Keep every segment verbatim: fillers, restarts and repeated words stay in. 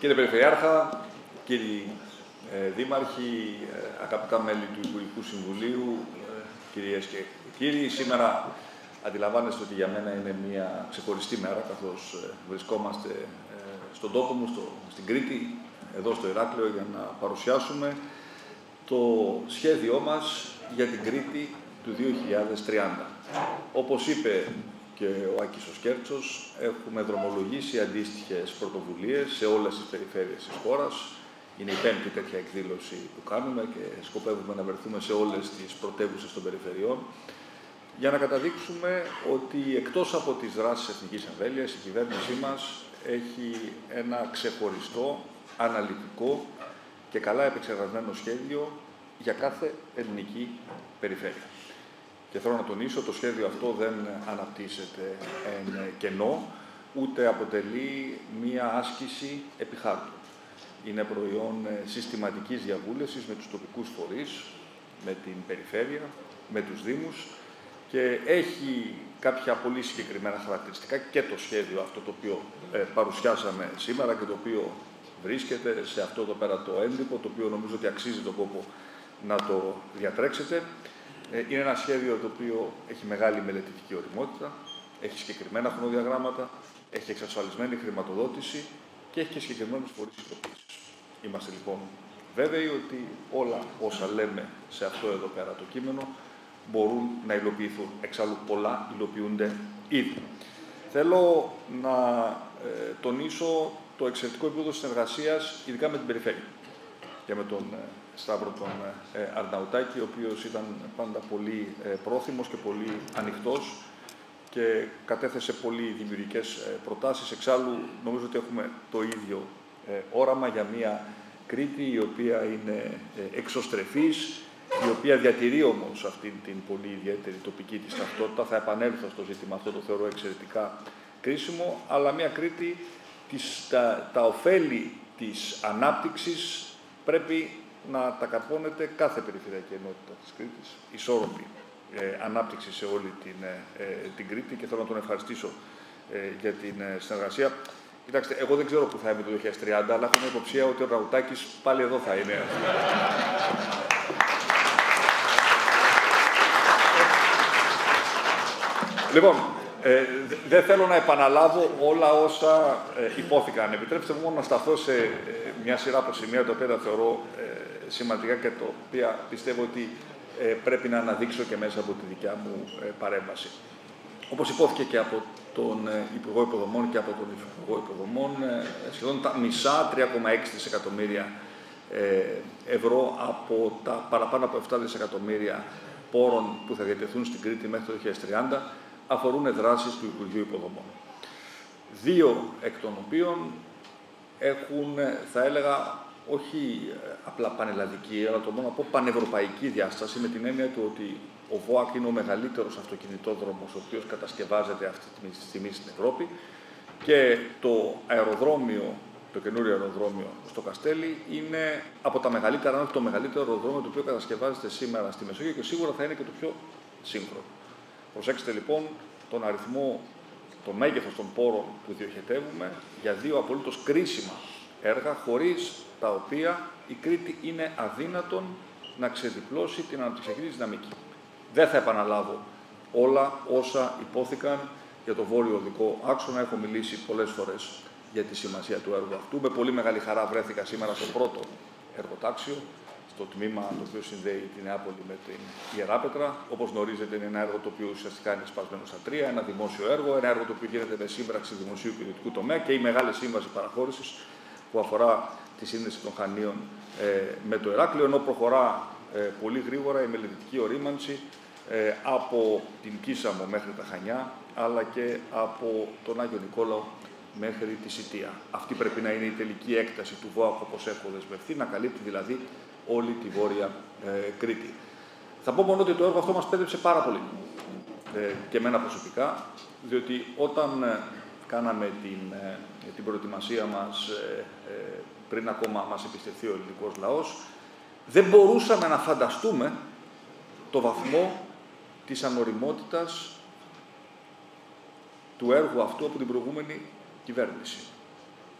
Κύριε Περιφερειάρχα, κύριοι ε, δήμαρχοι, ε, αγαπητά μέλη του Υπουργικού Συμβουλίου, ε, κυρίες και κύριοι, σήμερα αντιλαμβάνεστε ότι για μένα είναι μια ξεχωριστή μέρα, καθώς ε, βρισκόμαστε ε, στον τόπο μου, στο, στην Κρήτη, εδώ στο Ηράκλειο, για να παρουσιάσουμε το σχέδιό μας για την Κρήτη του δύο χιλιάδες τριάντα. Όπως είπε και ο Άκης ο Σκέρτσος, έχουμε δρομολογήσει αντίστοιχες πρωτοβουλίες σε όλες τις περιφέρειες της χώρας. Είναι η πέμπτη τέτοια εκδήλωση που κάνουμε και σκοπεύουμε να βρεθούμε σε όλες τις πρωτεύουσες των περιφερειών για να καταδείξουμε ότι εκτός από τις δράσεις εθνικής εμβέλειας, η κυβέρνησή μας έχει ένα ξεχωριστό, αναλυτικό και καλά επεξεργασμένο σχέδιο για κάθε ελληνική περιφέρεια. Και θέλω να τονίσω, το σχέδιο αυτό δεν αναπτύσσεται εν κενό, ούτε αποτελεί μία άσκηση επί χάρτου. Είναι προϊόν συστηματικής διαβούλευσης με τους τοπικούς φορείς, με την περιφέρεια, με τους δήμους και έχει κάποια πολύ συγκεκριμένα χαρακτηριστικά και το σχέδιο αυτό το οποίο ε, παρουσιάσαμε σήμερα και το οποίο βρίσκεται σε αυτό εδώ πέρα το έντυπο, το οποίο νομίζω ότι αξίζει τον κόπο να το διατρέξετε. Είναι ένα σχέδιο το οποίο έχει μεγάλη μελετητική ωριμότητα, έχει συγκεκριμένα χρονοδιαγράμματα, έχει εξασφαλισμένη χρηματοδότηση και έχει και συγκεκριμένους φορείς υλοποίησης. Είμαστε λοιπόν βέβαιοι ότι όλα όσα λέμε σε αυτό εδώ πέρα το κείμενο μπορούν να υλοποιηθούν. Εξάλλου πολλά υλοποιούνται ήδη. Θέλω να ε, τονίσω το εξαιρετικό επίπεδο συνεργασίας, ειδικά με την περιφέρεια και με τον ε, Σταύρο τον ε, Αρναουτάκη, ο οποίος ήταν πάντα πολύ ε, πρόθυμος και πολύ ανοιχτός και κατέθεσε πολύ δημιουργικές ε, προτάσεις. Εξάλλου, νομίζω ότι έχουμε το ίδιο ε, όραμα για μια Κρήτη η οποία είναι ε, εξωστρεφής, η οποία διατηρεί όμως αυτή την πολύ ιδιαίτερη τοπική της ταυτότητα. Θα επανέλθω στο ζήτημα αυτό, το θεωρώ εξαιρετικά κρίσιμο, αλλά μια Κρήτη, της, τα, τα ωφέλη της ανάπτυξης πρέπει να τα καρπώνεται κάθε περιφερειακή ενότητα της Κρήτης, ισόρροπη ε, ανάπτυξη σε όλη την, ε, την Κρήτη και θέλω να τον ευχαριστήσω ε, για την ε, συνεργασία. Κοιτάξτε, εγώ δεν ξέρω που θα είμαι το δύο χιλιάδες τριάντα, αλλά έχω μια υποψία ότι ο Ραουτάκης πάλι εδώ θα είναι. Λοιπόν, ε, δεν θέλω να επαναλάβω όλα όσα ε, υπόθηκαν. Επιτρέψτε μου μόνο να σταθώ σε ε, μια σειρά από σημεία, τα οποία τα θεωρώ ε, σημαντικά και τα οποία πιστεύω ότι ε, πρέπει να αναδείξω και μέσα από τη δικιά μου ε, παρέμβαση. Όπως υπόθηκε και από τον ε, Υπουργό Υποδομών και από τον Υπουργό Υποδομών, ε, σχεδόν τα μισά, τρία κόμμα έξι δισεκατομμύρια ε, ευρώ από τα παραπάνω από επτά δισεκατομμύρια πόρων που θα διατεθούν στην Κρήτη μέχρι το δύο χιλιάδες τριάντα, αφορούν δράσεις του Υπουργείου Υποδομών. Δύο εκ των οποίων έχουν, θα έλεγα, όχι απλά πανελλαδική, αλλά το μόνο να πω πανευρωπαϊκή διάσταση, με την έννοια του ότι ο ΒΟΑΚ είναι ο μεγαλύτερος αυτοκινητόδρομος ο οποίος κατασκευάζεται αυτή τη στιγμή στην Ευρώπη και το αεροδρόμιο, το καινούριο αεροδρόμιο στο Καστέλι, είναι από τα μεγαλύτερα, αν όχι το μεγαλύτερο αεροδρόμιο το οποίο κατασκευάζεται σήμερα στη Μεσόγειο και σίγουρα θα είναι και το πιο σύγχρονο. Προσέξτε λοιπόν τον αριθμό, το μέγεθος των πόρων που διοχετεύουμε για δύο απολύτως κρίσιμα έργα, χωρίς τα οποία η Κρήτη είναι αδύνατον να ξεδιπλώσει την αναπτυξιακή της δυναμική. Δεν θα επαναλάβω όλα όσα υπόθηκαν για το βόρειο οδικό άξονα. Έχω μιλήσει πολλές φορές για τη σημασία του έργου αυτού. Με πολύ μεγάλη χαρά βρέθηκα σήμερα στο πρώτο εργοτάξιο, στο τμήμα το οποίο συνδέει τη Νεάπολη με την Ιεράπετρα. Όπως γνωρίζετε, είναι ένα έργο το οποίο ουσιαστικά είναι σπασμένο στα τρία, ένα δημόσιο έργο, ένα έργο το οποίο γίνεται με σύμπραξη δημοσίου και ιδιωτικού τομέα και η μεγάλη σύμβαση παραχώρησης που αφορά τη σύνδεση των Χανίων ε, με το Ηράκλειο, ενώ προχωρά ε, πολύ γρήγορα η μελετητική ορίμανση ε, από την Κίσαμο μέχρι τα Χανιά, αλλά και από τον Άγιο Νικόλαο μέχρι τη Σιτία. Αυτή πρέπει να είναι η τελική έκταση του ΒΟΑΚ, όπως έχω δεσμευτεί, να καλύπτει δηλαδή όλη τη Βόρεια ε, Κρήτη. Θα πω μόνο ότι το έργο αυτό μας πέδεψε πάρα πολύ ε, και εμένα προσωπικά, διότι όταν ε, κάναμε την, ε, την προετοιμασία μας ε, ε, πριν ακόμα μας επιστευθεί ο ελληνικός λαός, δεν μπορούσαμε να φανταστούμε το βαθμό της ανοριμότητας του έργου αυτού από την προηγούμενη κυβέρνηση.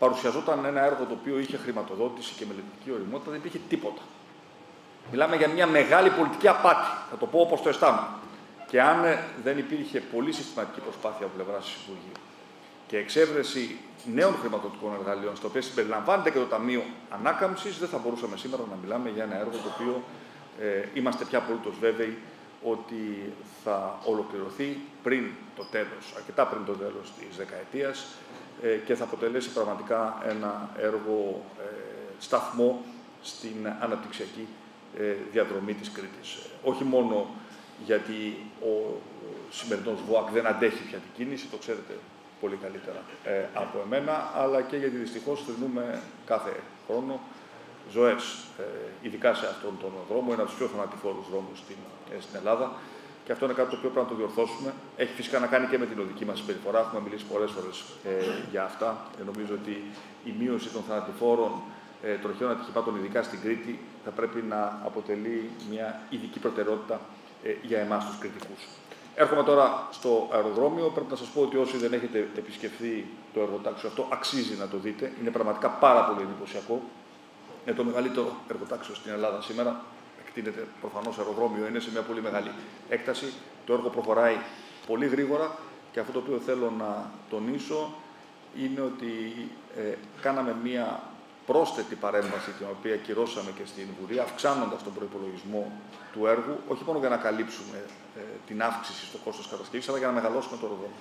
παρουσιαζόταν ένα έργο το οποίο είχε χρηματοδότηση και μελλοντική ωριμότητα, δεν υπήρχε τίποτα. Μιλάμε για μια μεγάλη πολιτική απάτη, θα το πω όπως το αισθάνομαι. Και αν δεν υπήρχε πολύ συστηματική προσπάθεια από πλευράς του Υπουργείου και εξέβρεση νέων χρηματοδοτικών εργαλείων, στο οποίο συμπεριλαμβάνεται και το Ταμείο Ανάκαμψης, δεν θα μπορούσαμε σήμερα να μιλάμε για ένα έργο το οποίο ε, είμαστε πια απολύτως βέβαιοι ότι θα ολοκληρωθεί πριν το τέλος, αρκετά πριν το τέλος της δεκαετίας ε, και θα αποτελέσει πραγματικά ένα έργο ε, σταθμό στην αναπτυξιακή ε, διαδρομή της Κρήτης. Όχι μόνο γιατί ο σημερινός ΒΟΑΚ δεν αντέχει πια την κίνηση, το ξέρετε πολύ καλύτερα ε, από εμένα, αλλά και γιατί δυστυχώς θρηνούμε κάθε χρόνο ζωές, ε, ειδικά σε αυτόν τον δρόμο, ένα από τους πιο θανατηφόρους δρόμους στην, ε, στην Ελλάδα. Και αυτό είναι κάτι το οποίο πρέπει να το διορθώσουμε. Έχει φυσικά να κάνει και με την οδική μας συμπεριφορά. Έχουμε μιλήσει πολλές φορές ε, για αυτά. Ε, νομίζω ότι η μείωση των θανατηφόρων ε, τροχαίων ατυχημάτων, ειδικά στην Κρήτη, θα πρέπει να αποτελεί μια ειδική προτεραιότητα ε, για εμάς τους κριτικούς. Έρχομαι τώρα στο αεροδρόμιο. Πρέπει να σας πω ότι όσοι δεν έχετε επισκεφθεί το εργοτάξιο αυτό, αξίζει να το δείτε. Είναι πραγματικά πάρα πολύ εντυπωσιακό. Είναι το μεγαλύτερο εργοτάξιο στην Ελλάδα σήμερα. Εκτείνεται προφανώς αεροδρόμιο, είναι σε μια πολύ μεγάλη έκταση. Το έργο προχωράει πολύ γρήγορα και αυτό το οποίο θέλω να τονίσω είναι ότι ε, κάναμε μια πρόσθετη παρέμβαση, την οποία κυρώσαμε και στην Βουλή, αυξάνοντας τον προϋπολογισμό του έργου, όχι μόνο για να καλύψουμε ε, την αύξηση στο κόστος κατασκευής, αλλά για να μεγαλώσουμε το αεροδρόμιο.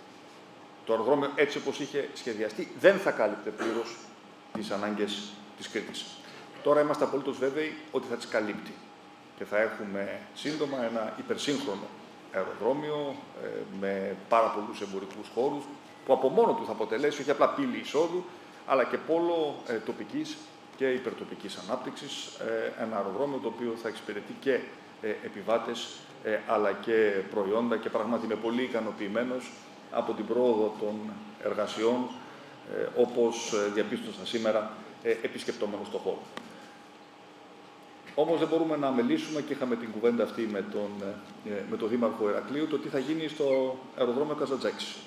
Το αεροδρόμιο, έτσι όπως είχε σχεδιαστεί, δεν θα κάλυπτε πλήρως τις ανάγκες της Κρήτης. Τώρα είμαστε απολύτως βέβαιοι ότι θα τις καλύπτει και θα έχουμε σύντομα ένα υπερσύγχρονο αεροδρόμιο ε, με πάρα πολλούς εμπορικούς χώρους, που από μόνο του θα αποτελέσει όχι απλά πύλη εισόδου, αλλά και πόλο ε, τοπικής και υπερτοπικής ανάπτυξης. Ε, ένα αεροδρόμιο το οποίο θα εξυπηρετεί και ε, επιβάτες, ε, αλλά και προϊόντα, και πράγματι είμαι πολύ ικανοποιημένος από την πρόοδο των εργασιών, ε, όπως διαπίστωσα σήμερα ε, επισκεπτόμενος στον χώρο. Όμως δεν μπορούμε να αμελήσουμε, και είχαμε την κουβέντα αυτή με τον, με τον Δήμαρχο Ηρακλείου, το τι θα γίνει στο αεροδρόμιο Καζαντζάκης.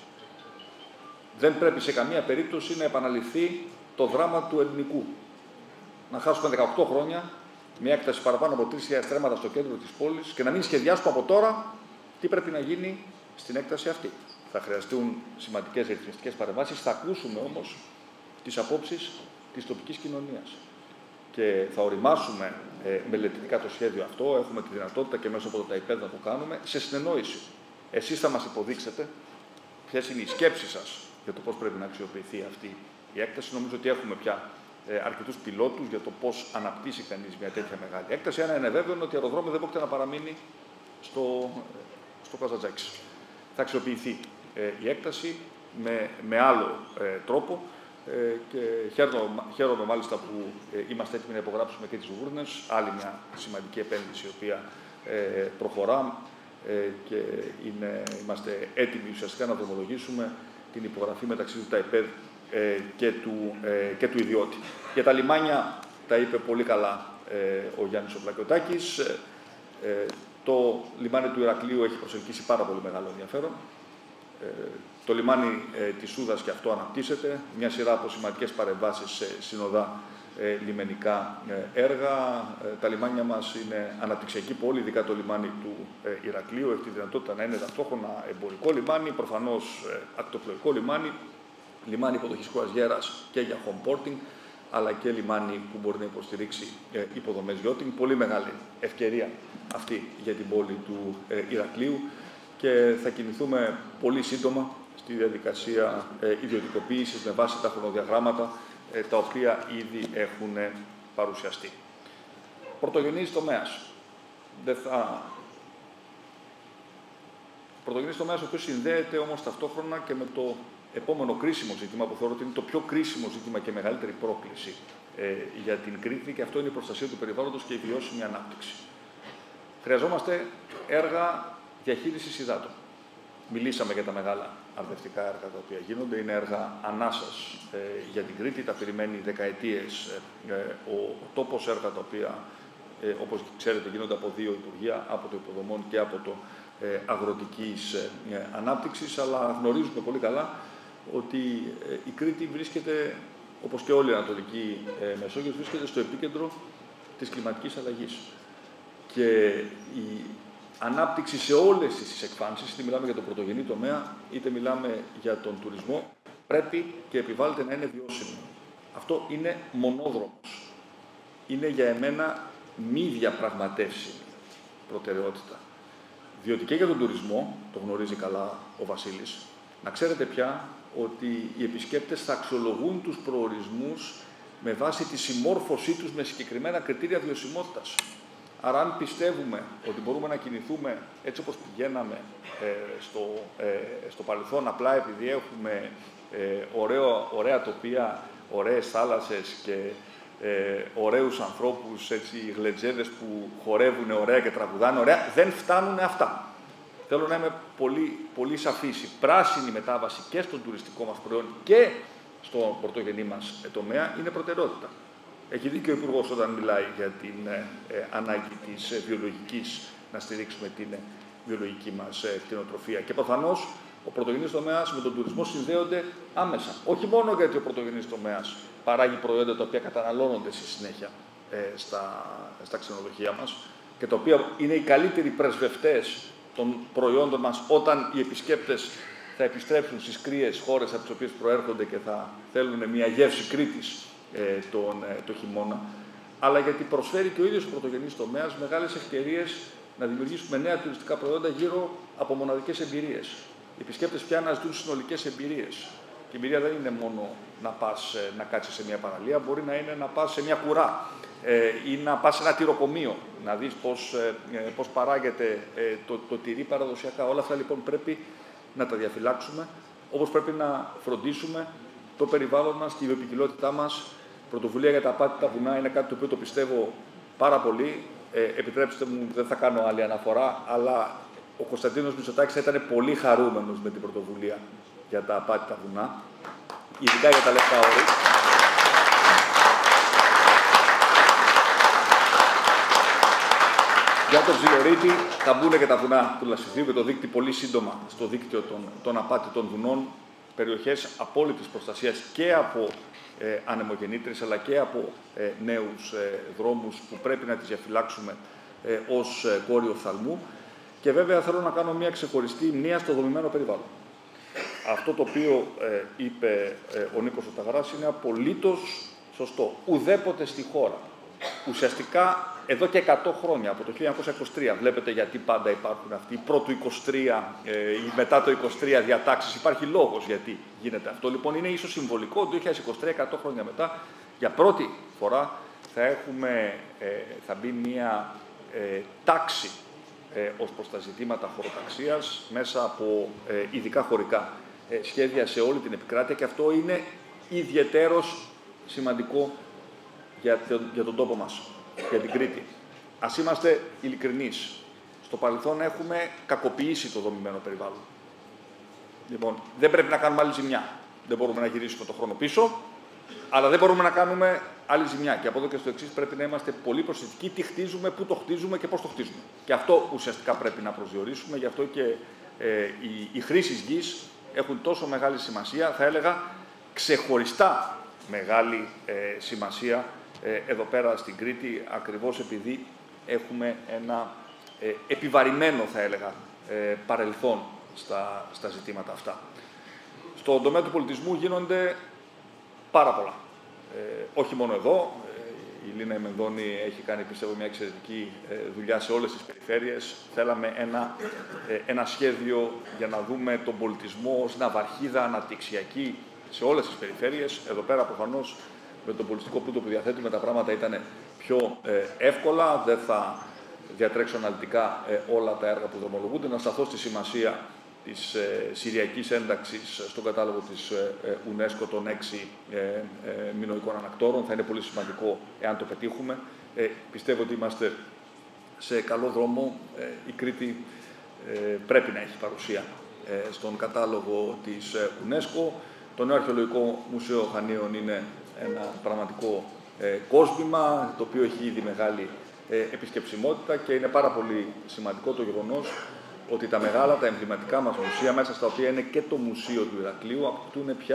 Δεν πρέπει σε καμία περίπτωση να επαναληφθεί το δράμα του ελληνικού. Να χάσουμε δεκαοκτώ χρόνια, μια έκταση παραπάνω από τρεις χιλιάδες στρέμματα στο κέντρο της πόλης, και να μην σχεδιάσουμε από τώρα τι πρέπει να γίνει στην έκταση αυτή. Θα χρειαστούν σημαντικές ρυθμιστικές παρεμβάσεις, θα ακούσουμε όμως τις απόψεις της τοπικής κοινωνίας. Και θα οριμάσουμε ε, μελετητικά το σχέδιο αυτό. Έχουμε τη δυνατότητα και μέσω από το ΤΑΙΠΕΔ να το κάνουμε σε συνεννόηση. Εσείς θα μας υποδείξετε ποιες είναι οι σκέψεις σας για το πώς πρέπει να αξιοποιηθεί αυτή η έκταση. Νομίζω ότι έχουμε πια ε, αρκετούς πιλότους για το πώς αναπτύσσει κανείς μια τέτοια μεγάλη έκταση. Ένα είναι βέβαιο, ότι το αεροδρόμιο δεν πρόκειται να παραμείνει στο, στο Καζαντζάκης. Θα αξιοποιηθεί ε, η έκταση με, με άλλο ε, τρόπο. Ε, και χαίρομαι, χαίρομαι μάλιστα που ε, είμαστε έτοιμοι να υπογράψουμε και τις Βούρνες, άλλη μια σημαντική επένδυση η οποία ε, προχωρά ε, και είναι, είμαστε έτοιμοι ουσιαστικά να δρομολογήσουμε την υπογραφή μεταξύ του ΤΑΙΠΕΔ ε, και, του, ε, και του ιδιώτη. Για τα λιμάνια τα είπε πολύ καλά ε, ο Γιάννης ο Πλακιωτάκης. Ε, ε, το λιμάνι του Ηρακλείου έχει προσελκύσει πάρα πολύ μεγάλο ενδιαφέρον. Ε, το λιμάνι ε, της Σούδας και αυτό αναπτύσσεται, μια σειρά από σημαντικές παρεμβάσεις σε συνοδά ε, λιμενικά ε, έργα. Ε, τα λιμάνια μας είναι αναπτυξιακή πόλη, ειδικά το λιμάνι του ε, Ηρακλείου. Έχει τη δυνατότητα να είναι ταυτόχρονα εμπορικό λιμάνι, προφανώς ε, ακτοπλοϊκό λιμάνι, λιμάνι υποδοχής κρουαζιέρας και για home porting, αλλά και λιμάνι που μπορεί να υποστηρίξει ε, υποδομές yachting. Πολύ μεγάλη ευκαιρία αυτή για την πόλη του ε, Ηρακλείου. Και θα κινηθούμε πολύ σύντομα στη διαδικασία ε, ιδιωτικοποίησης με βάση τα χρονοδιαγράμματα ε, τα οποία ήδη έχουν ε, παρουσιαστεί. Πρωτογενής τομέας. Δεν θα... Πρωτογενής τομέας ο οποίος συνδέεται όμως ταυτόχρονα και με το επόμενο κρίσιμο ζήτημα, που θεωρώ ότι είναι το πιο κρίσιμο ζήτημα και μεγαλύτερη πρόκληση ε, για την Κρήτη, και αυτό είναι η προστασία του περιβάλλοντος και η βιώσιμη ανάπτυξη. Χρειαζόμαστε έργα διαχείρισης υδάτων. Μιλήσαμε για τα μεγάλα αρδευτικά έργα τα οποία γίνονται. Είναι έργα ανάσας ε, για την Κρήτη. Τα περιμένει δεκαετίες ε, ο, ο τόπος, έργα τα οποία, ε, όπως ξέρετε, γίνονται από δύο υπουργεία, από το υποδομών και από το ε, αγροτικής ε, ανάπτυξης. Αλλά γνωρίζουμε πολύ καλά ότι ε, η Κρήτη βρίσκεται όπως και όλη η Ανατολική Μεσόγειος, βρίσκεται στο επίκεντρο της κλιματικής αλλαγής. Και η ανάπτυξη σε όλες τις εκφάνσεις, είτε μιλάμε για τον πρωτογενή τομέα, είτε μιλάμε για τον τουρισμό, πρέπει και επιβάλλεται να είναι βιώσιμο. Αυτό είναι μονόδρομος. Είναι για εμένα μη διαπραγματεύσιμη προτεραιότητα. Διότι και για τον τουρισμό, το γνωρίζει καλά ο Βασίλης, να ξέρετε πια ότι οι επισκέπτες θα αξιολογούν τους προορισμούς με βάση τη συμμόρφωσή τους με συγκεκριμένα κριτήρια βιωσιμότητας. Άρα, αν πιστεύουμε ότι μπορούμε να κινηθούμε έτσι όπως πηγαίναμε ε, στο, ε, στο παρελθόν, απλά επειδή έχουμε ε, ωραίο, ωραία τοπία, ωραίες θάλασσες και ε, ωραίους ανθρώπους, έτσι, γλετζέδες που χορεύουν ωραία και τραγουδάνε ωραία, δεν φτάνουν αυτά. Θέλω να είμαι πολύ, πολύ σαφής. Η πράσινη μετάβαση και στον τουριστικό μας προϊόν και στον πρωτογενή μας τομέα είναι προτεραιότητα. Έχει δίκιο ο Υπουργός όταν μιλάει για την ε, ε, ανάγκη της ε, βιολογικής, να στηρίξουμε την ε, βιολογική μας ε, κτηνοτροφία. Και προφανώς ο πρωτογενής τομέας με τον τουρισμό συνδέονται άμεσα. Όχι μόνο γιατί ο πρωτογενής τομέας παράγει προϊόντα τα οποία καταναλώνονται στη συνέχεια ε, στα, στα ξενοδοχεία μας και τα οποία είναι οι καλύτεροι πρεσβευτές των προϊόντων μας όταν οι επισκέπτες θα επιστρέψουν στις κρύες χώρες από τις οποίες προέρχονται και θα θέλουν μια γεύση Κρήτης ε, τον, ε, το χειμώνα, αλλά γιατί προσφέρει και ο ίδιος ο πρωτογενής τομέας μεγάλες ευκαιρίες να δημιουργήσουμε νέα τουριστικά προϊόντα γύρω από μοναδικές εμπειρίες. Οι επισκέπτες πια αναζητούν συνολικές εμπειρίες. Και η εμπειρία δεν είναι μόνο να πας ε, να κάτσεις σε μια παραλία, μπορεί να είναι να πας σε μια κουρά ε, ή να πας σε ένα τυροκομείο, να δεις πώς, ε, πώς παράγεται ε, το, το τυρί παραδοσιακά. Όλα αυτά λοιπόν πρέπει να τα διαφυλάξουμε, όπως πρέπει να φροντίσουμε το περιβάλλον μας και η βιοποικιλότητά μας. Πρωτοβουλία για τα απάτητα βουνά είναι κάτι το οποίο το πιστεύω πάρα πολύ. Ε, επιτρέψτε μου, δεν θα κάνω άλλη αναφορά, αλλά ο Κωνσταντίνος Μητσοτάκης θα ήταν πολύ χαρούμενος με την πρωτοβουλία για τα απάτητα βουνά, ειδικά για τα λεπτά όρη. Για τον Ψιλορίτη θα μπουν και τα βουνά του Λασιθίου και το δίκτυο πολύ σύντομα στο δίκτυο των, των απάτητων βουνών, περιοχές απόλυτης προστασίας και από ε, ανεμογεννήτρες αλλά και από ε, νέους ε, δρόμους που πρέπει να τις διαφυλάξουμε ε, ως ε, κόριο οφθαλμού. Και βέβαια θέλω να κάνω μια ξεχωριστή μνήα στο δομημένο περιβάλλον. Αυτό το οποίο ε, είπε ε, ο Νίκος Ταγαράς είναι απολύτως σωστό. Ουδέποτε στη χώρα. Ουσιαστικά εδώ και εκατό χρόνια, από το χίλια εννιακόσια είκοσι τρία, βλέπετε γιατί πάντα υπάρχουν αυτοί οι πρώτου είκοσι τρία ε, ή μετά το είκοσι τρία διατάξεις. Υπάρχει λόγος γιατί γίνεται αυτό. Λοιπόν, είναι ίσως συμβολικό. Το δύο χιλιάδες είκοσι τρία, εκατό χρόνια μετά, για πρώτη φορά θα, έχουμε, ε, θα μπει μια ε, τάξη ε, ως προς τα ζητήματα χωροταξίας μέσα από ε, ειδικά χωρικά ε, σχέδια σε όλη την επικράτεια και αυτό είναι ιδιαιτέρως σημαντικό για τον, για τον τόπο μας, για την Κρήτη. Ας είμαστε ειλικρινείς. Στο παρελθόν έχουμε κακοποιήσει το δομημένο περιβάλλον. Λοιπόν, δεν πρέπει να κάνουμε άλλη ζημιά. Δεν μπορούμε να γυρίσουμε το χρόνο πίσω, αλλά δεν μπορούμε να κάνουμε άλλη ζημιά. Και από εδώ και στο εξής πρέπει να είμαστε πολύ προσεκτικοί τι χτίζουμε, πού το χτίζουμε και πώς το χτίζουμε. Και αυτό ουσιαστικά πρέπει να προσδιορίσουμε. Γι' αυτό και ε, οι, οι χρήσεις γης έχουν τόσο μεγάλη σημασία, θα έλεγα ξεχωριστά μεγάλη ε, σημασία ε, εδώ πέρα στην Κρήτη, ακριβώς επειδή έχουμε ένα ε, επιβαρημένο, θα έλεγα, ε, παρελθόν στα, στα ζητήματα αυτά. Στον τομέα του πολιτισμού γίνονται πάρα πολλά. Ε, όχι μόνο εδώ. Ε, η Λίνα Εμενδώνη έχει κάνει, πιστεύω, μια εξαιρετική ε, δουλειά σε όλες τις περιφέρειες. Θέλαμε ένα, ε, ένα σχέδιο για να δούμε τον πολιτισμό ως ναυαρχίδα αναπτυξιακή σε όλες τις περιφέρειες. Εδώ πέρα, προφανώς, με τον πολιτιστικό πλούτο που διαθέτουμε, τα πράγματα ήταν πιο ε, εύκολα. Δεν θα διατρέξω αναλυτικά ε, όλα τα έργα που δρομολογούνται. Να σταθώ στη σημασία της ε, Συριακής ένταξης στον κατάλογο της ε, UNESCO των έξι ε, ε, μinoικών ανακτόρων. Θα είναι πολύ σημαντικό εάν το πετύχουμε. Ε, πιστεύω ότι είμαστε σε καλό δρόμο. Ε, η Κρήτη ε, πρέπει να έχει παρουσία ε, στον κατάλογο της ε, UNESCO. Το Νέο Αρχαιολογικό Μουσείο Χανίων είναι ένα πραγματικό ε, κόσμημα, το οποίο έχει ήδη μεγάλη ε, επισκεψιμότητα και είναι πάρα πολύ σημαντικό το γεγονός ότι τα μεγάλα, τα εμβληματικά μας μουσεία, μέσα στα οποία είναι και το Μουσείο του Ηρακλείου, αποκτούν πια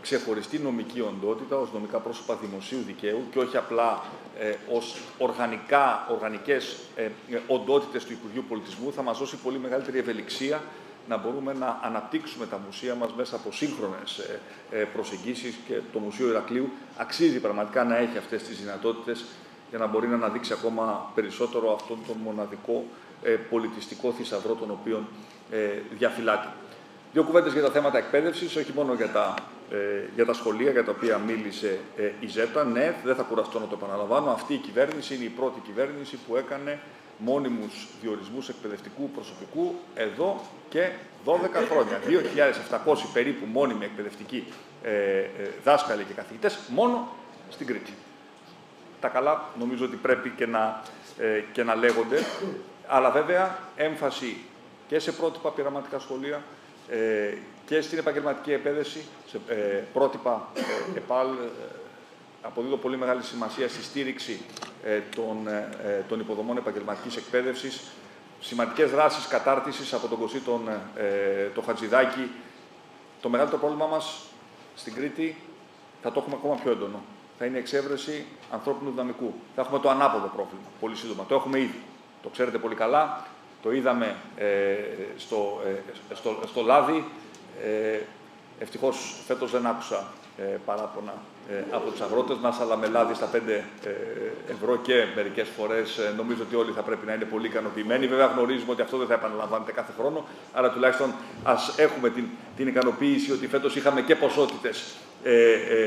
ξεχωριστή νομική οντότητα, ως νομικά πρόσωπα δημοσίου δικαίου και όχι απλά ε, ως οργανικά, οργανικές ε, οντότητες του Υπουργείου Πολιτισμού, θα μας δώσει πολύ μεγαλύτερη ευελιξία να μπορούμε να αναπτύξουμε τα μουσεία μας μέσα από σύγχρονες ε, ε, προσεγγίσεις, και το Μουσείο Ηρακλείου αξίζει πραγματικά να έχει αυτές τις δυνατότητες για να μπορεί να αναδείξει ακόμα περισσότερο αυτόν τον μοναδικό ε, πολιτιστικό θησαυρό τον οποίον ε, διαφυλάτει. Δύο κουβέντες για τα θέματα εκπαίδευσης, όχι μόνο για τα, ε, για τα σχολεία για τα οποία μίλησε ε, η Ζέπτα. Ναι, δεν θα κουραστώ να το επαναλαμβάνω. Αυτή η κυβέρνηση είναι η πρώτη κυβέρνηση που έκανε μόνιμους διορισμούς εκπαιδευτικού προσωπικού εδώ και δώδεκα χρόνια. δύο χιλιάδες επτακόσιοι περίπου μόνιμοι εκπαιδευτικοί ε, ε, δάσκαλοι και καθηγητές μόνο στην Κρήτη. Τα καλά νομίζω ότι πρέπει και να, ε, και να λέγονται, αλλά βέβαια έμφαση και σε πρότυπα πειραματικά σχολεία ε, και στην επαγγελματική εκπαίδευση, σε ε, πρότυπα ε, ΕΠΑΛ. Ε, αποδίδω πολύ μεγάλη σημασία στη στήριξη ε, των, ε, των υποδομών επαγγελματικής εκπαίδευσης, σημαντικές δράσεις κατάρτισης από τον Κωστή τον, ε, το Χατζηδάκη. Το μεγαλύτερο πρόβλημα μας στην Κρήτη θα το έχουμε ακόμα πιο έντονο. Θα είναι η εξέβρεση ανθρώπινου δυναμικού. Θα έχουμε το ανάποδο πρόβλημα, πολύ σύντομα. Το έχουμε ήδη. Το ξέρετε πολύ καλά. Το είδαμε ε, στο, ε, στο, στο Λάδι. Ε, ευτυχώς φέτος δεν άκουσα ε, παράπονα ε, από τους αγρότες μας, αλλά με λάδι στα πέντε ευρώ και μερικές φορές ε, νομίζω ότι όλοι θα πρέπει να είναι πολύ ικανοποιημένοι. Βέβαια γνωρίζουμε ότι αυτό δεν θα επαναλαμβάνεται κάθε χρόνο, άρα τουλάχιστον ας έχουμε την, την ικανοποίηση ότι φέτος είχαμε και ποσότητες. Ε, ε,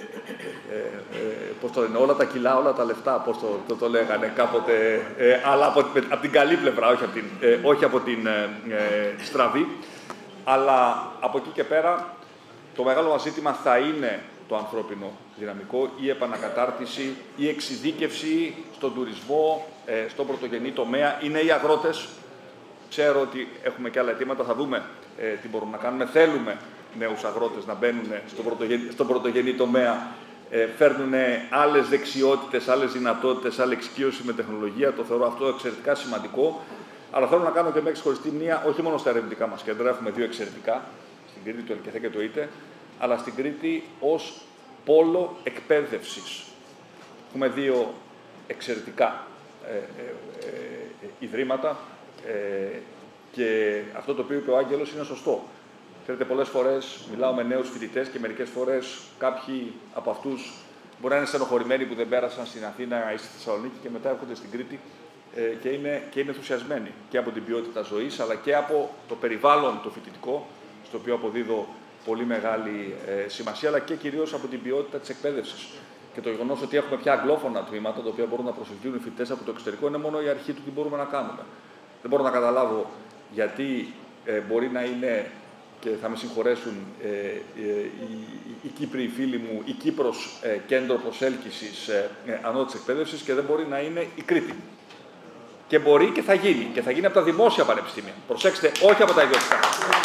Ε, ε, πώς το λένε, όλα τα κιλά, όλα τα λεφτά, πώς το, το, το λέγανε κάποτε, ε, αλλά από, από την καλή πλευρά, όχι από την, ε, όχι από την ε, ε, στραβή. Αλλά από εκεί και πέρα, το μεγάλο μας ζήτημα θα είναι το ανθρώπινο δυναμικό, η επανακατάρτιση, η εξειδίκευση στον τουρισμό, ε, στον πρωτογενή τομέα. Είναι οι αγρότες. Ξέρω ότι έχουμε και άλλα αιτήματα, θα δούμε ε, τι μπορούμε να κάνουμε. Θέλουμε νέους αγρότες να μπαίνουν στον πρωτογενή, στον πρωτογενή τομέα, ε, φέρνουν άλλες δεξιότητες, άλλες δυνατότητες, άλλη εξοικείωση με τεχνολογία. Το θεωρώ αυτό εξαιρετικά σημαντικό. Αλλά θέλω να κάνω και μια ξεχωριστή μνήμα, όχι μόνο στα ερευνητικά μας κέντρα, έχουμε δύο εξαιρετικά, στην Κρήτη, το ΕΛΚΕΘΕ και το ΙΤΕ, αλλά στην Κρήτη ως πόλο εκπαίδευσης. Έχουμε δύο εξαιρετικά ε, ε, ε, ιδρύματα ε, και αυτό το οποίο είπε ο Άγγελος είναι σωστό. Ξέρετε, πολλές φορές μιλάω με νέους φοιτητές και μερικές φορές κάποιοι από αυτούς μπορεί να είναι στενοχωρημένοι που δεν πέρασαν στην Αθήνα ή στη Θεσσαλονίκη και μετά έρχονται στην Κρήτη ε, και, είναι, και είναι ενθουσιασμένοι και από την ποιότητα ζωής, αλλά και από το περιβάλλον το φοιτητικό, στο οποίο αποδίδω πολύ μεγάλη ε, σημασία, αλλά και κυρίως από την ποιότητα της εκπαίδευσης. Και το γεγονός ότι έχουμε πια αγγλόφωνα τμήματα, τα οποία μπορούν να προσελκύουν οι φοιτητές από το εξωτερικό, είναι μόνο η αρχή του τι μπορούμε να κάνουμε. Δεν μπορώ να καταλάβω γιατί ε, μπορεί να είναι, και θα με συγχωρέσουν ε, ε, οι, οι Κύπριοι φίλοι μου, η Κύπρος ε, κέντρο προσέλκυσης ε, ε, ανώτατης εκπαίδευσης και δεν μπορεί να είναι η Κρήτη. Και μπορεί και θα γίνει. Και θα γίνει από τα δημόσια πανεπιστήμια. Προσέξτε, όχι από τα ιδιωτικά.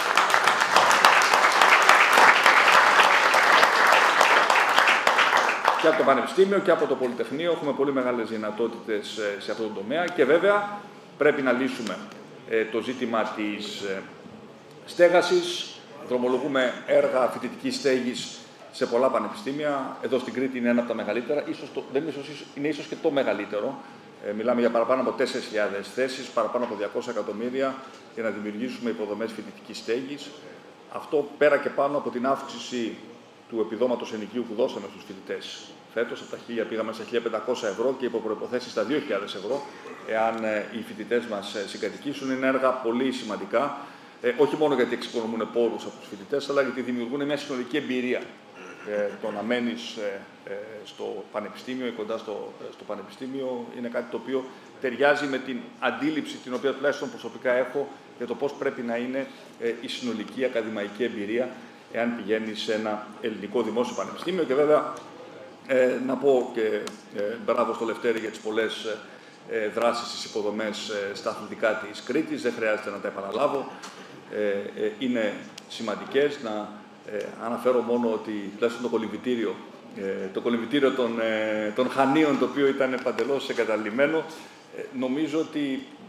Και από το Πανεπιστήμιο και από το Πολυτεχνείο έχουμε πολύ μεγάλες δυνατότητες ε, σε αυτό το τομέα. Και βέβαια πρέπει να λύσουμε ε, το ζήτημα της ε, στέγασης. Δρομολογούμε έργα φοιτητικής στέγης σε πολλά πανεπιστήμια. Εδώ στην Κρήτη είναι ένα από τα μεγαλύτερα. Ίσως το, δεν είναι, ίσως, είναι ίσως και το μεγαλύτερο. Ε, μιλάμε για παραπάνω από τέσσερις χιλιάδες θέσεις, παραπάνω από διακόσια εκατομμύρια για να δημιουργήσουμε υποδομές φοιτητικής στέγης. Αυτό πέρα και πάνω από την αύξηση του επιδόματος ενοικίου που δώσαμε στους φοιτητές. Φέτος από τα χίλια πήγαμε στα χίλια πεντακόσια ευρώ και υπό προϋποθέσεις στα δύο χιλιάδες ευρώ, εάν ε, οι φοιτητές μας ε, συγκατοικήσουν. Είναι έργα πολύ σημαντικά, ε, όχι μόνο γιατί εξοικονομούν πόρους από τους φοιτητές, αλλά γιατί δημιουργούν μια συνολική εμπειρία. Ε, το να μένεις ε, ε, στο πανεπιστήμιο ή κοντά στο, ε, στο πανεπιστήμιο είναι κάτι το οποίο ταιριάζει με την αντίληψη την οποία τουλάχιστον προσωπικά έχω για το πώς πρέπει να είναι ε, η συνολική ακαδημαϊκή εμπειρία εάν πηγαίνει σε ένα ελληνικό δημόσιο πανεπιστήμιο. Και βέβαια ε, να πω και ε, μπράβο στο Λευτέρη για τις πολλές ε, δράσεις στις υποδομές ε, στα αθλητικά της Κρήτης. Δεν χρειάζεται να τα επαναλάβω. Ε, ε, είναι σημαντικές. Να ε, αναφέρω μόνο ότι τουλάχιστον το κολυμβητήριο, ε, το κολυμβητήριο των, ε, των Χανίων, το οποίο ήταν παντελώς εγκαταλειμμένο, ε, νομίζω ότι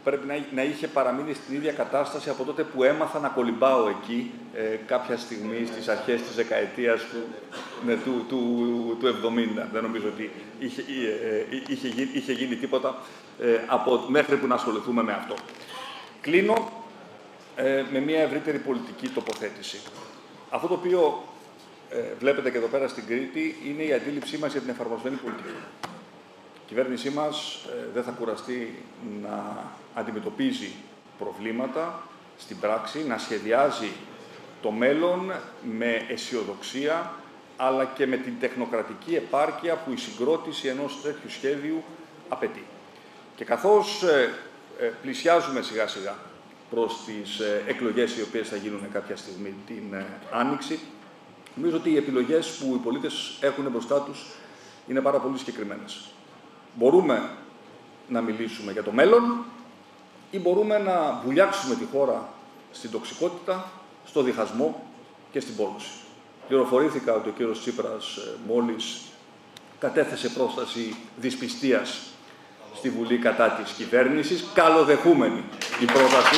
πρέπει να, να είχε παραμείνει στην ίδια κατάσταση από τότε που έμαθα να κολυμπάω εκεί ε, κάποια στιγμή στις αρχές της δεκαετίας του, ναι, του, του, του εβδομήντα. Δεν νομίζω ότι είχε, ε, είχε, γίνει, είχε γίνει τίποτα ε, από, μέχρι που να ασχοληθούμε με αυτό. Κλείνω ε, με μια ευρύτερη πολιτική τοποθέτηση. Αυτό το οποίο ε, βλέπετε και εδώ πέρα στην Κρήτη είναι η αντίληψή μας για την εφαρμοσμένη πολιτική. Η κυβέρνησή μας ε, δεν θα κουραστεί να αντιμετωπίζει προβλήματα στην πράξη, να σχεδιάζει το μέλλον με αισιοδοξία, αλλά και με την τεχνοκρατική επάρκεια που η συγκρότηση ενός τέτοιου σχέδιου απαιτεί. Και καθώς ε, ε, πλησιάζουμε σιγά-σιγά προς τις ε, εκλογές οι οποίες θα γίνουν κάποια στιγμή την ε, Άνοιξη, νομίζω ότι οι επιλογές που οι πολίτες έχουν μπροστά τους είναι πάρα πολύ συγκεκριμένες. Μπορούμε να μιλήσουμε για το μέλλον ή μπορούμε να βουλιάξουμε τη χώρα στην τοξικότητα, στο διχασμό και στην πόλωση. Πληροφορήθηκα ότι ο κύριος Τσίπρας μόλις κατέθεσε πρόσταση δυσπιστίας στη Βουλή κατά της κυβέρνησης. Καλοδεχούμενη η πρόταση.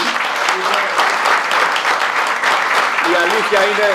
Η αλήθεια είναι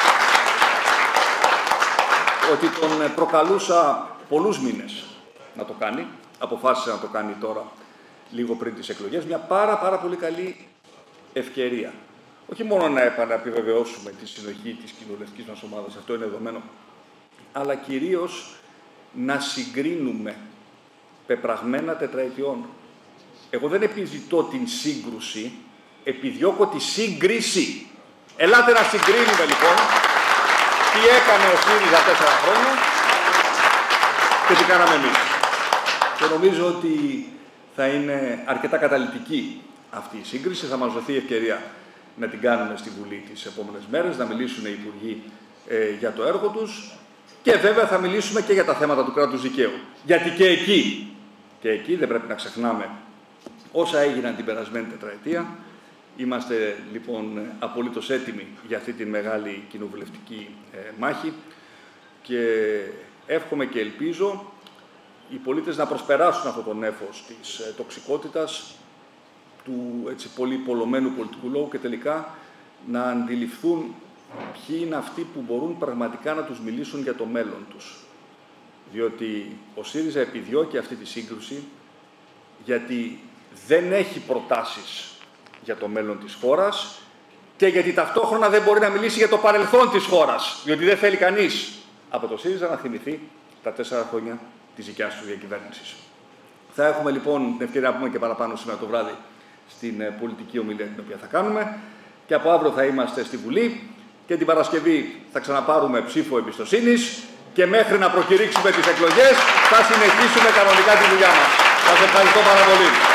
ότι τον προκαλούσα πολλούς μήνες να το κάνει. Αποφάσισε να το κάνει τώρα, λίγο πριν τις εκλογές. Μια πάρα, πάρα πολύ καλή ευκαιρία. Όχι μόνο να επαναπιβεβαιώσουμε τη συνοχή της κοινοβουλευτικής μας ομάδας, αυτό είναι δεδομένο, αλλά κυρίως να συγκρίνουμε πεπραγμένα τετραετιών. Εγώ δεν επιζητώ την σύγκρουση, επιδιώκω τη σύγκριση. Ελάτε να συγκρίνουμε λοιπόν τι έκανε ο ΣΥΡΙΖΑ τέσσερα χρόνια και τι κάναμε εμείς. Και νομίζω ότι θα είναι αρκετά καταλυτική αυτή η σύγκριση. Θα μας δοθεί η ευκαιρία να την κάνουμε στη Βουλή τις επόμενες μέρες, να μιλήσουν οι Υπουργοί ε, για το έργο τους και βέβαια θα μιλήσουμε και για τα θέματα του κράτους δικαίου. Γιατί και εκεί, και εκεί δεν πρέπει να ξεχνάμε όσα έγιναν την περασμένη τετραετία. Είμαστε λοιπόν απολύτως έτοιμοι για αυτή τη μεγάλη κοινοβουλευτική ε, μάχη και εύχομαι και ελπίζω οι πολίτες να προσπεράσουν αυτό το νέφος της ε, τοξικότητας, του έτσι, πολύ πολλωμένου πολιτικού λόγου και τελικά να αντιληφθούν ποιοι είναι αυτοί που μπορούν πραγματικά να τους μιλήσουν για το μέλλον τους. Διότι ο ΣΥΡΙΖΑ επιδιώκει αυτή τη σύγκρουση γιατί δεν έχει προτάσεις για το μέλλον της χώρας και γιατί ταυτόχρονα δεν μπορεί να μιλήσει για το παρελθόν της χώρας. Διότι δεν θέλει κανείς από το ΣΥΡΙΖΑ να θυμηθεί τα τέσσερα χρόνια της δικιάς του διακυβέρνησης. Θα έχουμε λοιπόν την ευκαιρία να πούμε και παραπάνω σήμερα το βράδυ στην πολιτική ομιλία την οποία θα κάνουμε και από αύριο θα είμαστε στη Βουλή και την Παρασκευή θα ξαναπάρουμε ψήφο εμπιστοσύνης και μέχρι να προκηρύξουμε τις εκλογές θα συνεχίσουμε κανονικά τη δουλειά μας. Σας ευχαριστώ πάρα πολύ.